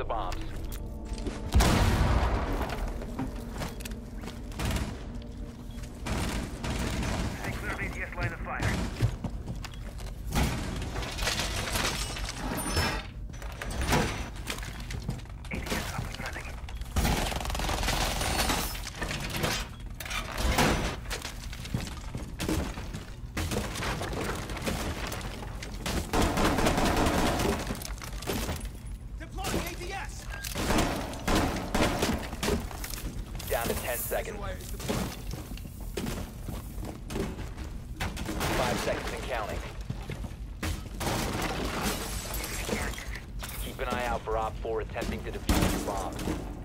bombs. Clear ATS line of fire. ATS up and running. Deploying ATS! Down to 10 seconds. 5 seconds and counting. Keep an eye out for Op 4 attempting to defuse your bomb.